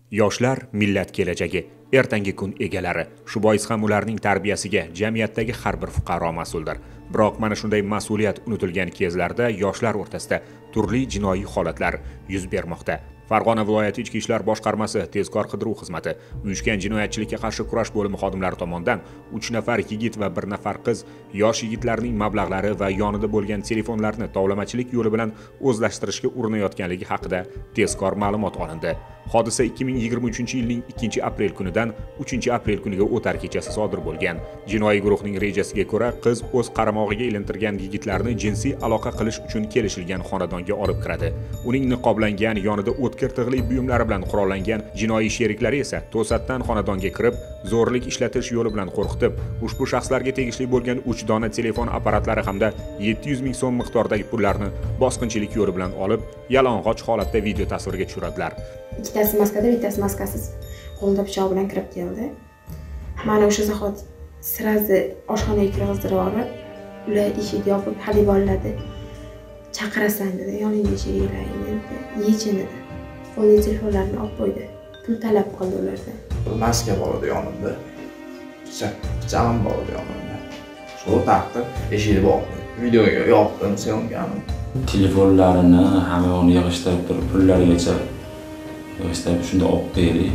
Yoshlar millat kelajagi, ertangi kun egalari. Shu bois ham ularning tarbiyasiga jamiyatdagi har bir fuqaro mas'uldir. Biroq mana shunday mas'uliyat unutilgan kezlarda yoshlar o'rtasida turli jinoiy holatlar yuz bermoqda. Farg'ona viloyati Ichki ishlar boshqarmasi tezkor qidiruv xizmati uyushgan jinoyatchilikka qarshi kurash bo'limi xodimlari tomonidan 3 nafar yigit va 1 nafar qiz yosh yigitlarning mablag'lari va yonida bo'lgan telefonlarni tovlamachilik yo'li bilan o'zlashtirishga urinayotganligi haqida tezkor ma'lumot olindi. Hodisa 2023-yilning 2-aprel kunidan 3-aprel kuniga o'tar kechasi sodir bo'lgan. Jinoiy guruhning rejasiga ko'ra, qiz o'z qaramog'iga ilintirgan yigitlarni jinsiy aloqa qilish uchun kelishilgan xonadonga olib kiradi. Uning niqoblangan, yonida o'tkir tig'li buyumlari bilan qurollangan jinoiy sheriklari esa to'satdan xonadonga kirib, zo'rlik ishlatish yo'li bilan qo'rqitib, ushbu shaxslarga tegishli bo'lgan 3 dona telefon apparatlari hamda 700 ming so'm miqdoridagi pullarni bosqinchilik yo'li bilan olib, yalang'och holatda video tasvirga tushiradilar. Ikkitasi maskada, bittasi maskasiz qo'lda pichoq bilan kirib keldi. Mana o'sha zahot sirazi oshxonaga kirgizdirib olib, ular eshikni yopib Habiba oladi. Chaqirasan dedi, yoningga eshiginglarni dedi. Yechin dedi. Qo'lga telefonlarni olib qo'ydi. Pul talab qildi ulardan. Maska bor edi yonimda. Pichog'im bor edi yonimda. Shu taqdim eshikni bog'ladim. Videoga yopdim, syomkani. Telefonlarini hamma yoqni yig'ishtirib turib, pullarigacha yig'ishtirib shunda olib berdik.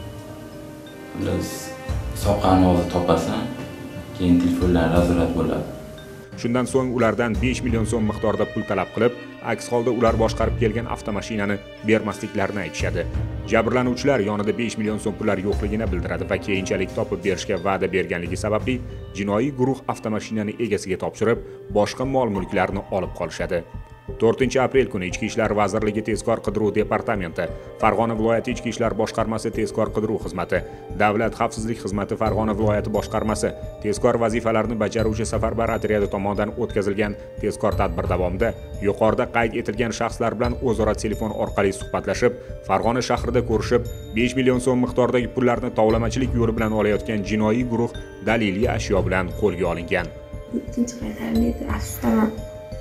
Biz soqqani o'zi topasan, keyin telefonlar nazorat bo'ladi. Shundan so'ng ulardan 5 million so'm miqdorida pul talab qilib, aks holda ular boshqarib kelgan avtomashinani bermasliklarini aytishadi. Jabrlanuvchilar yonida 5 million so'm pullar yo'qligini bildiradi va keyinchalik topib berishga va'da berganligi sababli jinoiy guruh avtomashinani egasiga topshirib, boshqa mol-mulklarni olib qolishadi. 4-aprel kuni Ichki ishlar vazirligi tezkor qidiruv departamenti, Farg'ona viloyati Ichki ishlar boshqarmasi tezkor qidiruv xizmati, Davlat xavfsizlik xizmati Farg'ona viloyati boshqarmasi tezkor vazifalarni bajaruvchi safarbar otryadi tomonidan o'tkazilgan tezkor tadbir davomida yuqorida qayd etilgan shaxslar bilan o'zaro telefon orqali suhbatlashib, Farg'ona shahrida ko'rishib, 5 million so'm miqdoridagi pullarni tovlamachilik yo'li bilan olayotgan jinoiy guruh daliliy ashyo bilan qo'lga olingan. Ikkinchi qaytarildi, afsusdaman.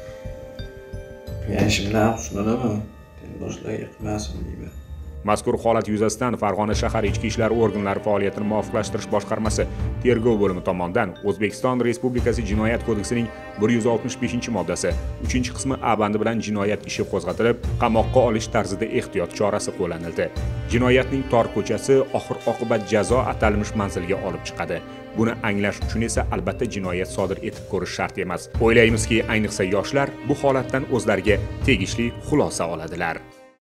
Yashimdan afsuslanamman. Boshlarga qilmasin deyman. Mazkur holat yuzasidan Farg'ona shahar ichki ishlar organlari faoliyatini muvofiqlashtirish boshqarmasi tergov bo'limi tomonidan O'zbekiston Respublikasi Jinoyat kodeksining 165-moddasi 3-qismi A bandi bilan jinoyat ishi qo'zg'atilib, qamoqqa olish tarzida ehtiyot chorasi qo'llanildi. Jinoyatning tor ko'chasi oxir-oqibat jazo atalmish manzilga olib chiqadi. Buni anglash uchun esa albatta jinoyat sodir etib ko'rish shart emas. O'ylaymizki, ayniqsa yoshlar bu holatdan o'zlariga tegishli xulosa oladilar.